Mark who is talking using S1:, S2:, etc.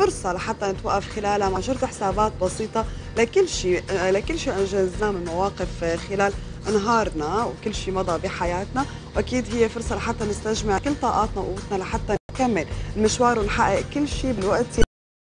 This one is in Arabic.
S1: فرصة لحتى نتوقف خلالها مع شرط حسابات بسيطة لكل شيء أنجزناه من مواقف خلال نهارنا وكل شيء مضى بحياتنا، وأكيد هي فرصة لحتى نستجمع كل طاقاتنا وقوتنا لحتى نكمل المشوار ونحقق كل شيء بالوقت